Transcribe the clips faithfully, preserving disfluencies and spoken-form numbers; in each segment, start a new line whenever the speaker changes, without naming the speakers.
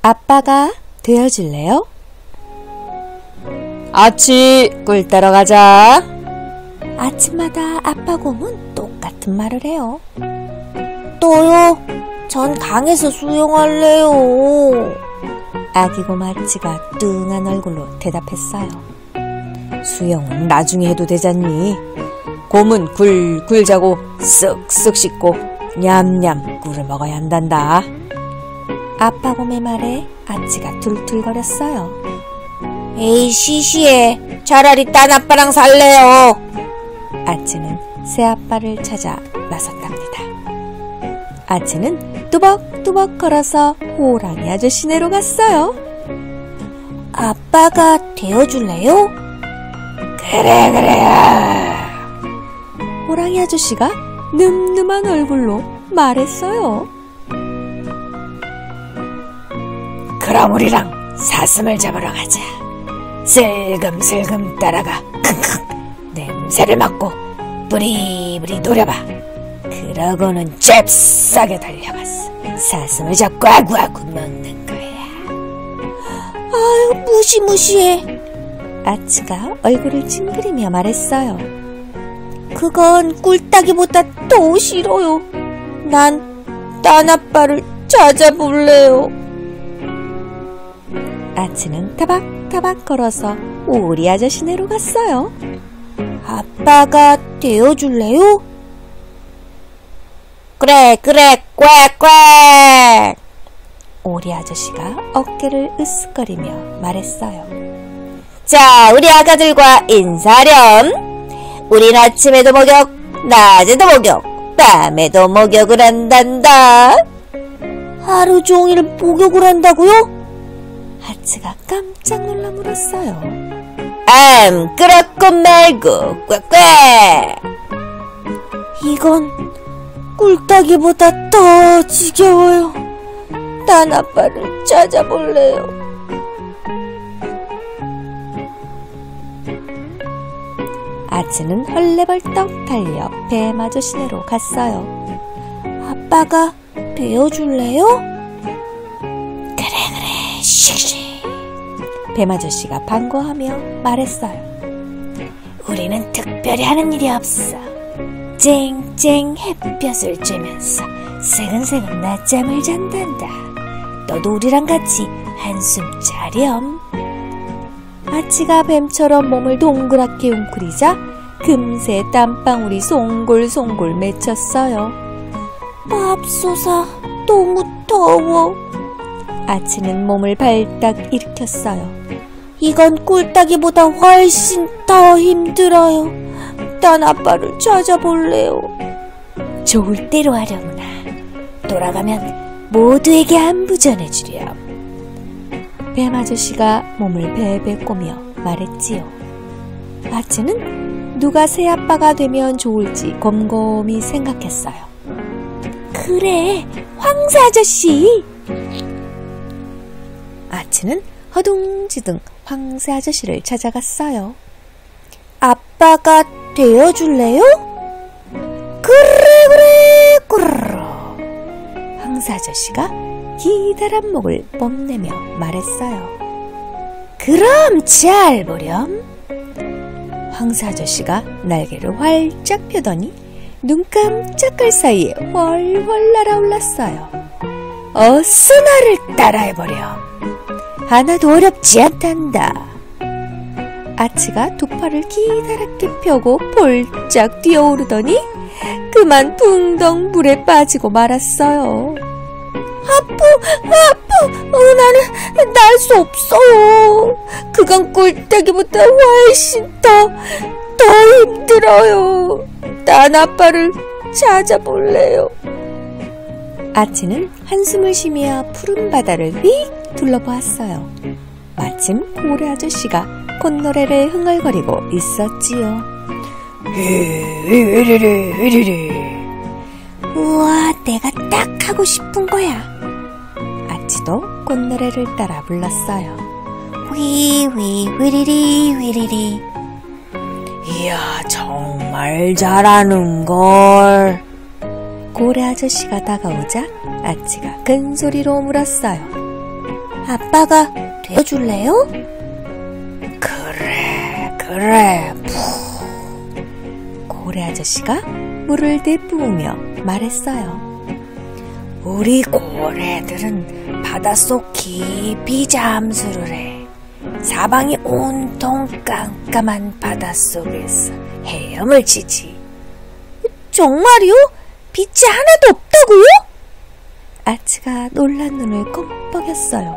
아빠가 되어줄래요? 아치, 꿀 따러 가자. 아침마다 아빠 곰은 똑같은 말을 해요.
또요? 전 강에서 수영할래요.
아기 곰 아치가 뚱한 얼굴로 대답했어요. 수영은 나중에 해도 되잖니. 곰은 굴굴 자고 쓱쓱 씻고 냠냠 꿀을 먹어야 한단다. 아빠 곰의 말에 아치가 툴툴거렸어요.
에이 시시해. 차라리 딴 아빠랑 살래요.
아치는 새아빠를 찾아 나섰답니다. 아치는 뚜벅뚜벅 걸어서 호랑이 아저씨네로 갔어요.
아빠가 되어줄래요?
그래 그래. 호랑이 아저씨가 늠름한 얼굴로 말했어요. 그럼 우리랑 사슴을 잡으러 가자. 슬금슬금 따라가 킁킁 냄새를 맡고 부리부리 노려봐. 그러고는 잽싸게 달려가서 사슴을 잡고 아구아구 먹는 거야.
아유 무시무시해.
아치가 얼굴을 찡그리며 말했어요.
그건 꿀따기보다 더 싫어요. 난 딴 아빠를 찾아볼래요.
아치는 타박타박 걸어서 오리 아저씨네로 갔어요.
아빠가 되어줄래요? 그래 그래 꽥꽥.
오리 아저씨가 어깨를 으쓱거리며 말했어요.
자, 우리 아가들과 인사렴. 우린 아침에도 목욕, 낮에도 목욕, 밤에도 목욕을 한단다. 하루 종일 목욕을 한다고요?
아치가 깜짝 놀라 물었어요.
암, 그렇고 말고 꽥꽥. 이건 꿀따기보다 더 지겨워요. 딴 아빠를 찾아볼래요.
아치는 헐레벌떡 달려 뱀 아저씨네로 갔어요.
아빠가 되어줄래요?
그래 그래 씩씩. 뱀 아저씨가 반가워하며 말했어요. 우리는 특별히 하는 일이 없어. 쨍쨍 햇볕을 쬐면서 새근새근 낮잠을 잔단다. 너도 우리랑 같이 한숨 자렴. 아치가 뱀처럼 몸을 동그랗게 웅크리자 금세 땀방울이 송골송골 맺혔어요.
맙소사, 너무 더워.
아치는 몸을 발딱 일으켰어요.
이건 꿀따기보다 훨씬 더 힘들어요. 딴 아빠를 찾아볼래요.
좋을 대로 하려구나. 돌아가면 모두에게 안부 전해주렴. 뱀 아저씨가 몸을 베베 꼬며 말했지요. 아치는 누가 새아빠가 되면 좋을지 곰곰이 생각했어요. 그래, 황새 아저씨! 아치는 허둥지둥 황새 아저씨를 찾아갔어요.
아빠가 되어줄래요?
그래 그래 꾸르르. 황새 아저씨가 기다란 목을 뽐내며 말했어요. 그럼 잘 보렴. 황새 아저씨가 날개를 활짝 펴더니 눈 깜짝할 사이에 훨훨 날아올랐어요. 어서 나를 따라해보렴. 하나도 어렵지 않단다. 아치가 두 팔을 기다랗게 펴고 볼짝 뛰어오르더니 그만 붕덩 물에 빠지고 말았어요.
아프, 아프, 어, 나는 날 수 없어요. 그건 꿀따기보다 훨씬 더, 더 힘들어요. 딴 아빠를 찾아볼래요.
아치는 한숨을 쉬며 푸른 바다를 휙 둘러보았어요. 마침 고래 아저씨가 콧노래를 흥얼거리고 있었지요. 우와, 내가 딱 하고 싶은 거야. 아치도 꽃노래를 따라 불렀어요. 휘휘 휘리리 휘리리. 이야, 정말 잘하는걸. 고래 아저씨가 다가오자 아치가 큰 소리로 물었어요.
아빠가 되어줄래요?
그래, 그래, 푹. 고래 아저씨가 물을 내뿜으며 말했어요. 우리 고래들은 바닷속 깊이 잠수를 해. 사방이 온통 깜깜한 바닷속에서 헤엄을 치지.
정말요? 빛이 하나도 없다고요?
아치가 놀란 눈을 껌뻑였어요.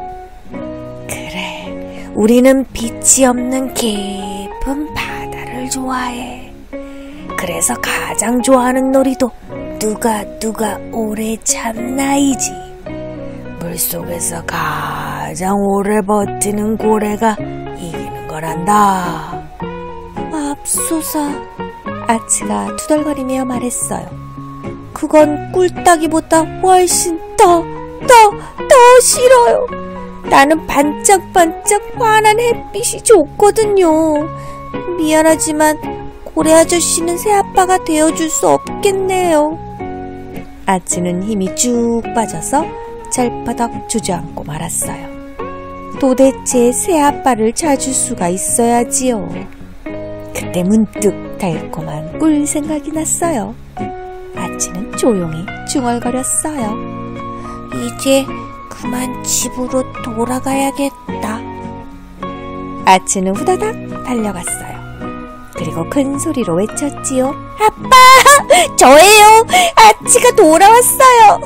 그래, 우리는 빛이 없는 깊은 바다를 좋아해. 그래서 가장 좋아하는 놀이도 누가 누가 오래 참나이지. 물속에서 가장 오래 버티는 고래가 이기는 거란다.
맙소사.
아치가 투덜거리며 말했어요.
그건 꿀따기보다 훨씬 더, 더, 더 싫어요. 나는 반짝반짝 환한 햇빛이 좋거든요. 미안하지만 고래 아저씨는 새아빠가 되어줄 수 없겠네요.
아치는 힘이 쭉 빠져서 절바닥 주저앉고 말았어요. 도대체 새아빠를 찾을 수가 있어야지요. 그때 문득 달콤한 꿀 생각이 났어요. 아치는 조용히 중얼거렸어요.
이제 그만 집으로 돌아가야겠다.
아치는 후다닥 달려갔어요. 그리고 큰 소리로 외쳤지요.
아빠! 저예요! 아치가 돌아왔어요!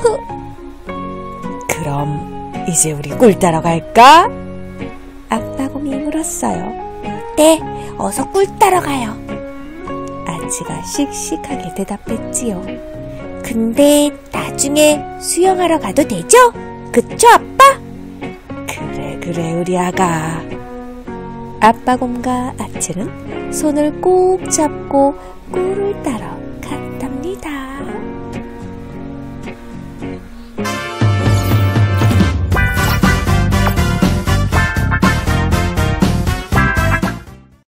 그럼 이제 우리 꿀 따러 갈까? 아빠곰이 물었어요.
네, 어서 꿀 따러 가요.
아치가 씩씩하게 대답했지요.
근데 나중에 수영하러 가도 되죠? 그쵸, 아빠?
그래, 그래, 우리 아가. 아빠곰과 아치는 손을 꼭 잡고 꿀을 따러 갔다.